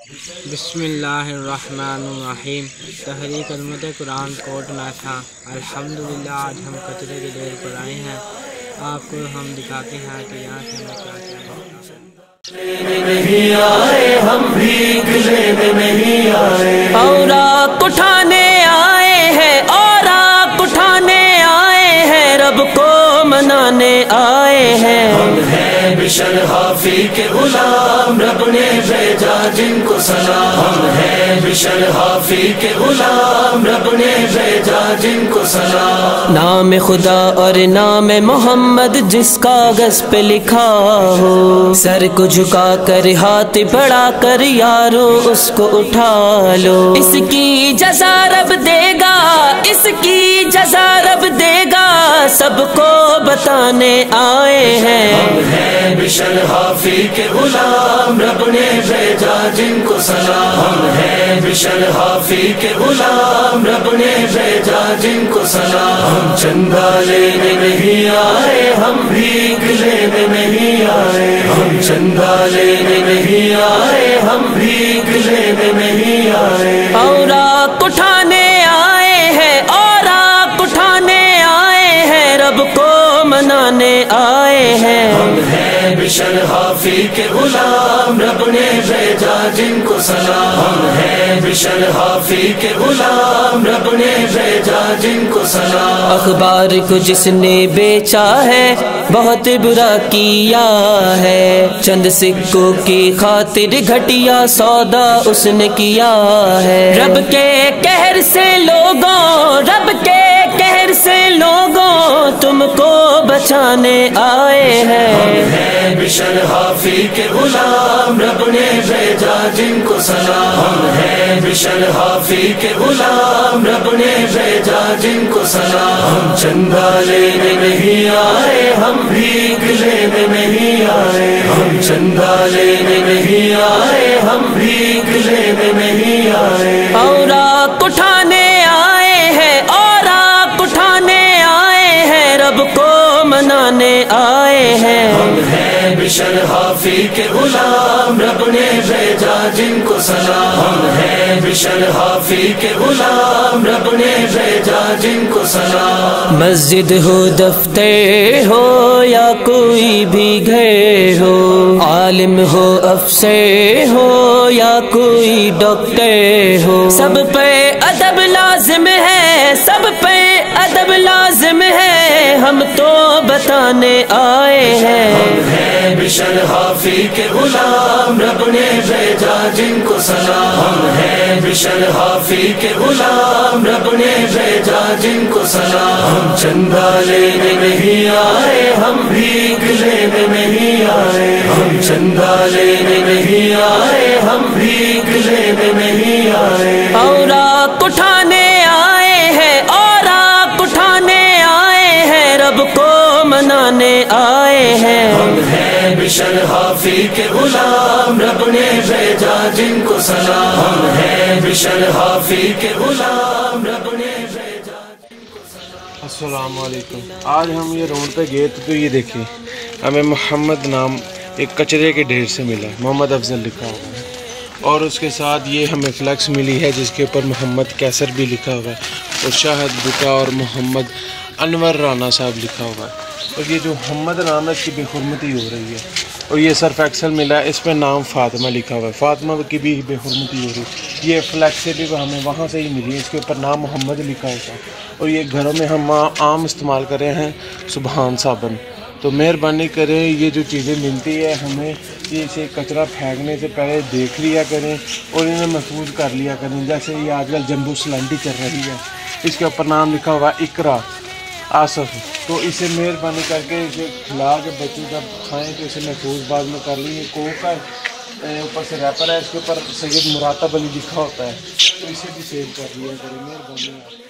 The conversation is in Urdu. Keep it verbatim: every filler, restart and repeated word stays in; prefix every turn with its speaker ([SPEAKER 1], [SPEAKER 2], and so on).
[SPEAKER 1] بسم اللہ الرحمن الرحیم۔ تحریک علمت قرآن کوٹ میتھا۔ الحمدللہ آج ہم کچرے کے ڈھیر پر آئے ہیں، آپ کو ہم دکھاتے ہیں کہ یہاں سے ہمیں کیا چاہیے۔
[SPEAKER 2] نہیں آئے ہم بھیگ لینے نہیں آئے، اور آگ اٹھانے آئے ہیں، اور آگ اٹھانے آئے ہیں، رب کو منانے آئے ہیں۔ ہم ہیں بشر حافی کے غلام، رب نے بھیجا جن کو سلام۔ ہم ہیں بشر حافی کے غلام، رب نے بھیجا جن کو سلام۔ نام خدا اور نام محمد جس کاغذ پہ لکھا ہو، سر کو جھکا کر ہاتھ بڑھا کر یارو اس کو اٹھا لو۔ اس کی جزا رب دے گا، اس کی جزا رب دے گا، سب کو بتانے آئے ہیں۔ ہم ہیں بشر حافی کے غلام، رب نے بھیجا جن کو سلام۔ ہم ہیں بشر حافی کے غلام، رب نے بھیجا جن کو سلام۔ ہم چندہ لینے نہیں آئے، ہم بھیگ لینے نہیں آئے، ہم چندہ لینے نہیں آئے، ہم بھیگ لینے نہیں آئے، اور آگ اٹھانے آئے ہیں، اور آگ اٹھانے آئے ہیں، رب کو منانے آئے ہیں۔ ہم ہیں بشر حافی کے غلام، رب نے بھیجا جن کو سلام۔ ہم ہیں بشر حافی کے غلام، رب نے بھیجا جن کو سلام۔ اخبار کو جس نے بیچا ہے بہت برا کیا ہے، چند سکوں کی خاطر گھٹیا سودا اس نے کیا ہے۔ رب کے قہر سے لوگوں، رب کے قہر سے لوگوں، تم کو بچانے آئے ہیں۔ ہم ہیں بشر حافی کے غلام، رب نے بھیجا جن کو سلام۔ ہم ہیں بشر حافی کے غلام، رب نے بھیجا جن کو سلام۔ ہم چندہ لینے نہیں آئے، ہم بھیگ لینے نہیں آئے، ہم چندہ لینے نہیں آئے، ہم بھیگ لینے نہیں آئے، اور آگ اٹھانے آئے ہیں، اور آگ اٹھانے آئے ہیں، رب کو منانے آئے ہیں۔ ہم ہیں بشر حافی کے غلام، رب نے بھیجا جن کو سلام۔ ہم ہیں بشر حافی کے غلام، رب نے بھیجا جن کو سلام۔ مسجد ہو دفتر ہو یا کوئی بھی گھر ہو، عالم ہو افسر ہو یا کوئی ڈاکٹر ہو، سب پہ ادب لازم ہے، سب پہ ادب لازم ہے، ہم تو بتانے آئے ہیں۔ ہم ہیں بشر حافی کے غلام، رب نے بھیجا جن کو سلام۔ ہم ہیں بشر حافی کے غلام، رب نے بھیجا جن کو سلام۔ ہم چندہ لینے نہیں آئے، ہم بھیگ لینے نہیں آئے، ہم چندہ لینے نہیں آئے، ہم بھیگ لینے نہیں آئے، اور آگ اٹھانے آئے ہیں، اور آگ اٹھانے آئے ہیں، رب کو منانے آئے ہیں۔ ہم ہیں بشر حافی کے غلام، رب نے بھیجا جن کو سلام۔ ہم ہیں بشر حافی کے غلام، رب نے بھیجا جن کو سلام۔
[SPEAKER 3] السلام علیکم۔ آج ہم یہ روڈ پہ گئے تو یہ دیکھیں ہمیں محمد نام ایک کچرے کے ڈھیر سے ملا، محمد افضل لکھا ہوا ہے، اور اس کے ساتھ یہ ہمیں فلیکس ملی ہے جس کے اوپر محمد کیسر بھی لکھا ہوا ہے، اور شاہد بکا اور محمد انور رانا صاحب لکھا ہوا ہے، اور یہ جو محمد نام ہے اس کی بے حرمتی ہو رہی ہے، اور یہ سرف ایکسل ملا ہے، اس پہ نام فاطمہ لکھا ہوا ہے، فاطمہ کی بھی بے حرمتی ہو رہی ہے۔ یہ فلیکس بھی ہمیں وہاں سے ہی ملی ہے، اس کے اوپر نام محمد لکھا ہوتا ہے، اور یہ گھروں میں ہم عام استعمال کر رہے ہیں سبحان صابن۔ تو مہربانی کریں یہ جو چیزیں ملتی ہے ہمیں یہ اسے کچرا پھینکنے سے پہلے دیکھ لیا کریں اور انہیں محفوظ کر لیا کریں، جیسے یہ آج کل جمبو سلنڈی چل رہی ہے، اس کے اوپر نام لکھا ہوا ہے اقرا آصف، تو اسے مہربانی کر کے اسے کھلا کے بچوں جب کھائیں تو اسے محفوظ بعد میں کر لیں۔ کوک کا اوپر سے ریپر ہے، اس کے اوپر سید مراتب علی لکھا ہوتا ہے، تو اسے بھی سیو کر لیا کریں، مہربانی۔